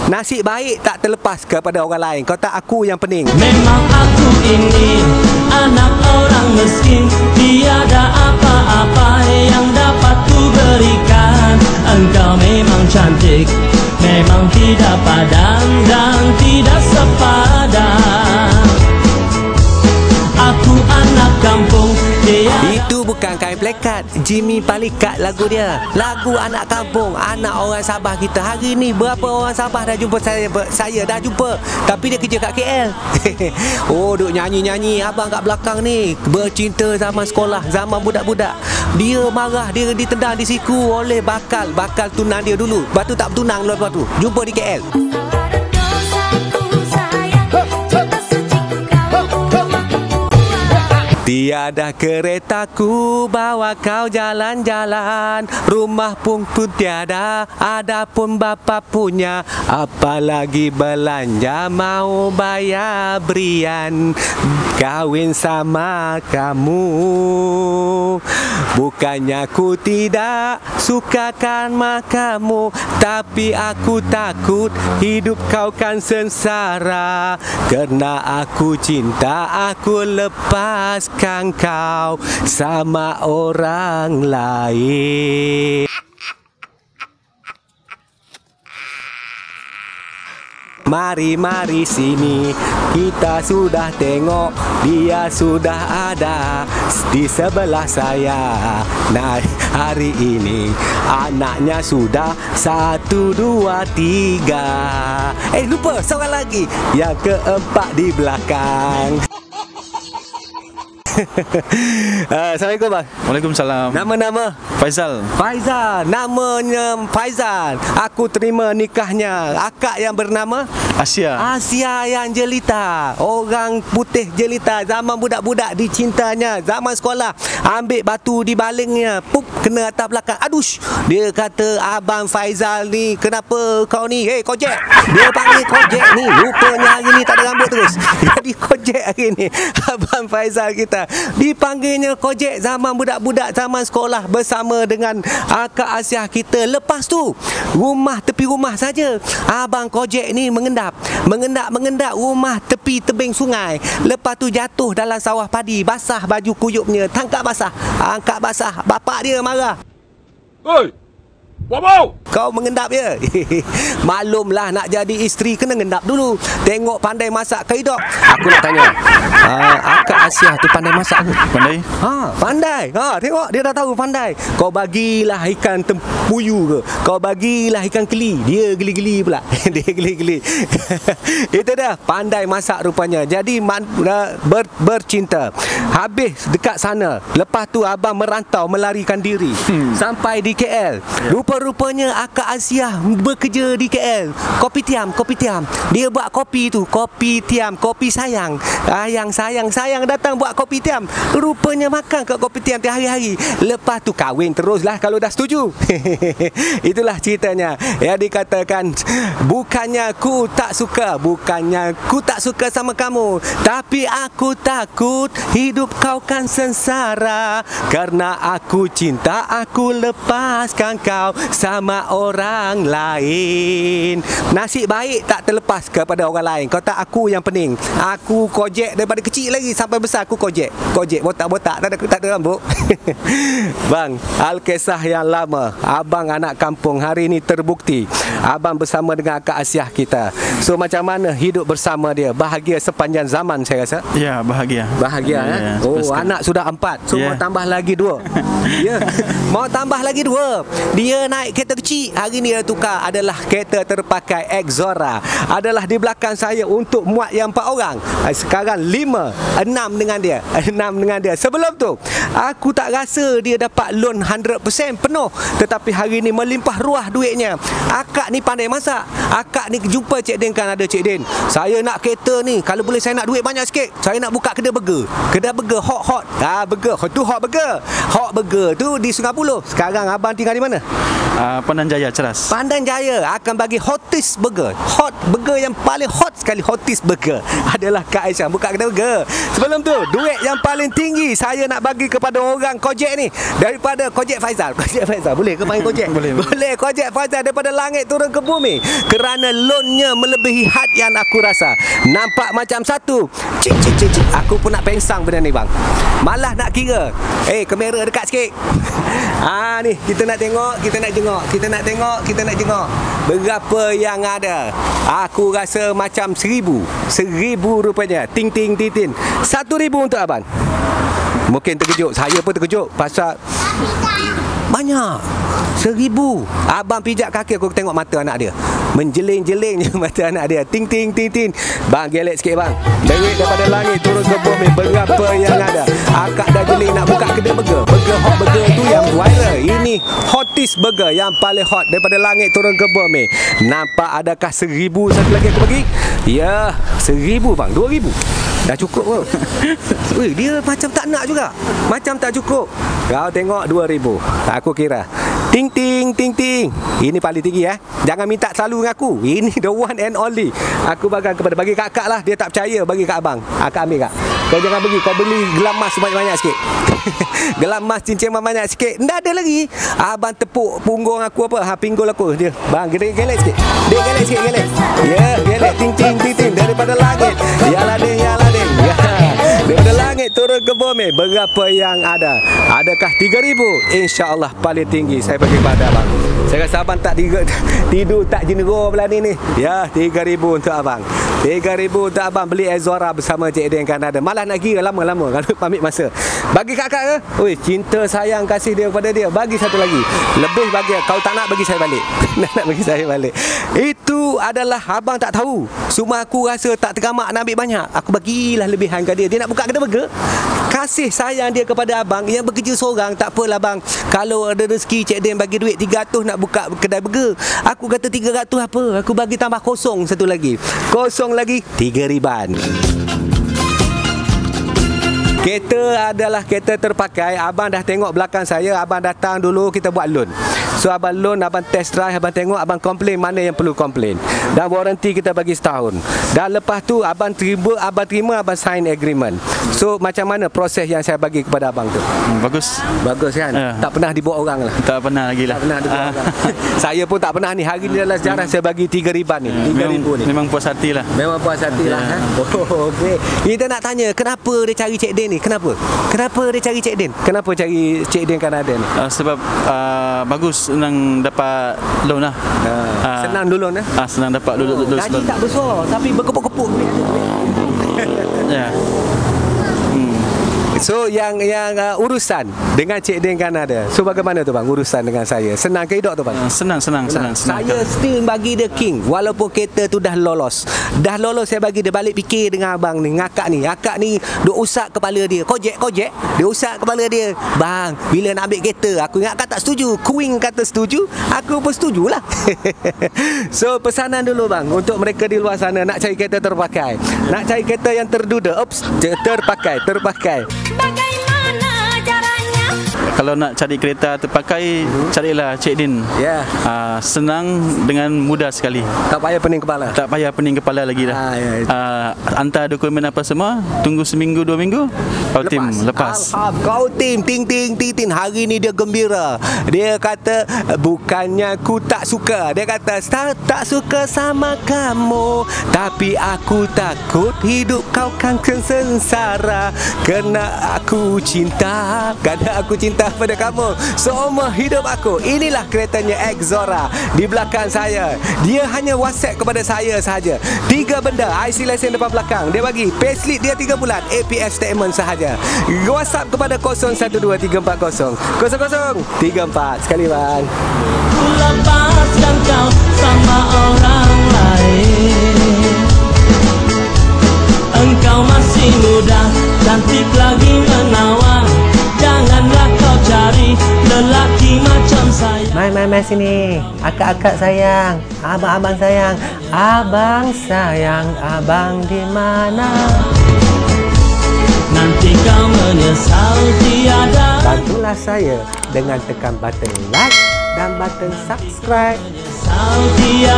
Nasib baik tak terlepas kepada orang lain. Kau tak aku yang pening. Memang aku ini anak orang miskin, tiada apa-apa yang dapat ku berikan. Engkau memang cantik, memang tidak padan dan tidak sepadan. Aku anak kampung, itu bukan kain plekat. Jimmy Palikat lagu dia. Lagu anak kampung, anak orang Sabah kita. Hari ni berapa orang Sabah dah jumpa saya? Saya dah jumpa, tapi dia kerja kat KL. Oh, duk nyanyi-nyanyi abang kat belakang ni. Bercinta zaman sekolah, zaman budak-budak. Dia marah, dia ditendang di siku oleh bakal tunang dia dulu. Lepas tu tak bertunang lepas tu. Jumpa di KL. Tiada keretaku bawa kau jalan-jalan, rumah pun tiada, ada pun bapa punya, apalagi belanja mau bayar berian, kawin sama kamu. Bukannya aku tidak sukakan kamu, tapi aku takut hidup kau kan sengsara. Kerana aku cinta, aku lepaskan kau sama orang lain. Mari sini, kita sudah tengok, dia sudah ada di sebelah saya. Nah, hari ini anaknya sudah 1, 2, 3. Lupa seorang lagi, yang keempat di belakang. Assalamualaikum bang. Waalaikumsalam. Nama-nama? Faizal. Faizal, namanya Faizal. Aku terima nikahnya akak yang bernama Asia. Asia yang jelita. Orang putih jelita. Zaman budak-budak dicintanya, zaman sekolah ambil batu di balingnya, pup, kena atas belakang. Adush. Dia kata, abang Faizal ni, kenapa kau ni? Kojek. Dia panggil kojek ni. Rupanya hari ni tak ada rambut terus. Jadi kojek hari ni. Abang Faizal kita dipanggilnya kojek zaman budak-budak zaman sekolah bersama dengan akak Asia kita. Lepas tu tepi rumah saja abang kojek ni mengendap rumah tepi tebing sungai. Lepas tu jatuh dalam sawah padi, basah baju kuyupnya, angkat basah. Bapak dia marah. Oi, Bobo, kau mengendap ya? Maklumlah, nak jadi isteri kena ngendap dulu. Tengok pandai masak ke hidup. Aku nak tanya, akak Asia tu pandai masak ke? Pandai? Pandai. Tengok dia dah tahu pandai. Kau bagilah ikan tempuyu ke, kau bagilah ikan keli, dia geli-geli pula. Dia geli-geli. Itu dah pandai masak rupanya. Jadi bercinta. Habis dekat sana. Lepas tu abang merantau, melarikan diri sampai di KL. Rupa-rupanya akak Asia bekerja di KL. Kopi tiam. Dia buat kopi tu, kopi tiam, kopi sayang. Sayang datang buat kopi tiam. Rupanya makan kat kopi tiam tiap hari-hari. Lepas tu kahwin teruslah kalau dah setuju. Itulah ceritanya. Yang dikatakan, bukannya aku tak suka sama kamu, tapi aku takut hidup kau kan sengsara. Karena aku cinta, aku lepaskan kau sama orang lain. Nasib baik tak terlepas kepada orang lain. Kau tak aku yang pening. Aku kojek daripada kecil lagi sampai besar. Aku kojek botak-botak, tak ada rambut. Bang, Alkisah yang lama, abang anak kampung hari ini terbukti. Abang bersama dengan akak Asia kita. So macam mana hidup bersama dia? Bahagia sepanjang zaman saya rasa. Ya, bahagia. Ya. Oh, anak sudah 4. So mau tambah lagi 2. Ya. Mau tambah lagi 2. Dia naik kereta kecil. Hari ni dia tukar adalah kereta terpakai Exora. Adalah di belakang saya untuk muat yang 4 orang. Sekarang 6 dengan dia. Sebelum tu aku tak rasa dia dapat loan 100% penuh. Tetapi hari ni melimpah ruah duitnya. Akak ni pandai masak. Akak ni jumpa Cik Din, kan ada Cik Din, saya nak kereta ni, kalau boleh saya nak duit banyak sikit. Saya nak buka kedai burger hot. Burger tu hot burger tu di Sungai Buloh. Sekarang abang tinggal di mana? Pandan Jaya Ceras. Pandan Jaya akan bagi hottest burger. Hot burger yang paling hot sekali, hottest burger adalah Kak Aisyah buka kedai burger. Sebelum tu, duit yang paling tinggi saya nak bagi kepada orang Kojek ni daripada Kojek Faizal. Kojek Faizal boleh ke panggil Kojek? Boleh Kojek Faizal daripada langit turun ke bumi. Kerana loannya melebihi had yang aku rasa. Nampak macam satu. Cik. Aku pun nak pensang benda ni bang. Malah nak kira. Kamera dekat sikit. Ni kita nak tengok, kita nak jengok. Berapa yang ada? Aku rasa macam 1,000 rupanya. Ting. 1,000 untuk abang. Mungkin terkejut. Saya pun terkejut pasal banyak. 1,000. Abang pijak kaki, aku tengok mata anak dia. Menjeling-jeling je mata anak dia. Ting. Bang, gelek sikit bang. Duit daripada langit turun ke bumi. Berapa yang ada? Akak dah jeling nak buka kedai burger. Burger hot burger tu yang viral. Ini hottest burger yang paling hot daripada langit turun ke bumi. Nampak adakah 1,000 satu lagi aku bagi? Ya, 1,000 bang. 2,000. Dah cukup ke? Dia macam tak nak juga. Macam tak cukup. Kau tengok 2,000. Aku kira. Ting. Ini paling tinggi Jangan minta selalu dengan aku. Ini the one and only. Aku bagi kakak lah. Dia tak percaya, bagi kat abang. Akak ambil kak. Kau jangan bagi. Kau beli gelam emas banyak-banyak sikit. Gelam emas cincin banyak sikit. Tak ada lagi. Abang tepuk punggung aku apa? Pinggul aku. Dia. Bang, gelek sikit. Dia gelek sikit, gelek. Ya, gelek. Ting. Daripada langit. Yalah ding. Daripada langit turun ke bumi. Berapa yang ada? Adakah 3,000? InsyaAllah paling tinggi saya bagi pada abang. Saya rasa abang tak tidur tak jenera belah ni. Ya, 3,000 untuk abang. 3,000 untuk abang beli Exora bersama Cik Den Kanada. Malah nak kira lama-lama kalau pamit masa. Bagi kakak ke? Cinta sayang kasih dia kepada dia. Bagi satu lagi. Lebih bagi. Kau tak nak bagi saya balik. Nak bagi saya balik. Itu adalah abang tak tahu. Cuma aku rasa tak tergamak nak ambil banyak. Aku bagilah lebihan ke dia. Dia nak buka kedai burger. Kasih sayang dia kepada abang yang bekerja seorang. Tak apalah bang. Kalau ada rezeki Cik Den bagi duit 300 nak buka kedai burger. Aku kata 300 apa? Aku bagi tambah kosong satu lagi. Kosong lagi 3,000. Kereta adalah kereta terpakai. Abang dah tengok belakang saya. Abang datang dulu kita buat loan. So abang loan, abang test drive, abang tengok, abang komplain mana yang perlu komplain. Dan warranty kita bagi setahun. Dan lepas tu abang terima, abang sign agreement. So macam mana proses yang saya bagi kepada abang tu? Bagus kan? Tak pernah dibawa orang lah. Tak pernah lagi lah. Tak pernah dibawa orang. Saya pun tak pernah ni. Hari ni dalam sejarah saya bagi 3,000 ni. 3,000 ni. Memang puas hati lah. Memang puas hati lah. Okay. Kita nak tanya, kenapa dia cari Cik Den ni? Kenapa dia cari Cik Den? Kenapa cari Cik Den Kanada ni? Sebab bagus, senang dapat loan lah. Senang dulu loan senang dapat loan. Gaji tak besar tapi berkepuk-kepuk duit ada. So yang urusan dengan Cik Den Kanada. So bagaimana tu bang urusan dengan saya? Senang ke hidup tu bang? Senang. Saya still bagi dia king walaupun kereta tu dah lolos. Saya bagi dia balik fikir dengan abang ni, ngakak ni duk usap kepala dia. Kojek dia usap kepala dia. Bang, bila nak ambil kereta aku ingatkan tak setuju. Queen kata setuju, aku pun setujulah. So pesanan dulu bang untuk mereka di luar sana nak cari kereta terpakai. Nak cari kereta yang terduda. Terpakai. Bagaimana caranya? Kalau nak cari kereta terpakai, carilah Cik Din. Senang dengan mudah sekali. Tak payah pening kepala. Lagi dah. Hantar dokumen apa semua, tunggu seminggu 2 minggu, kau tim lepas. Kau tim ting. Hari ni dia gembira. Dia kata bukannya aku tak suka. Dia kata tak suka sama kamu, tapi aku takut hidup kau kan sengsara. Kerana aku cinta pada kamu seumur hidup aku. Inilah keretanya Exora di belakang saya. Dia hanya WhatsApp kepada saya sahaja. 3 benda, IC lesen depan belakang. Dia bagi payslip dia 3 bulan, APF statement sahaja. WhatsApp kepada 012340 0034. Sekali bang. Ku lepaskan kau sama orang lain. Engkau masih muda, cantik lagi menawan. Janganlah kau cari lelaki macam saya. Mai sini. Akak sayang, abang sayang. Abang sayang, abang di mana? Nanti kau menyesal tiada. Bantulah saya dengan tekan button like dan button subscribe. Menyesal dia